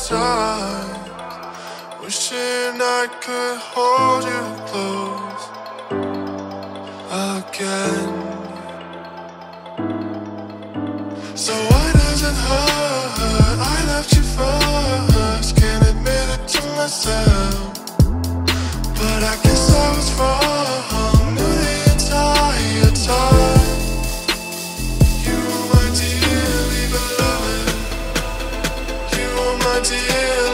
tight, wishing I could hold you close again. So why does it hurt? I left you first, can't admit it to myself, but I guess I was wrong, knew the entire time. You were my dearly beloved, you were my dear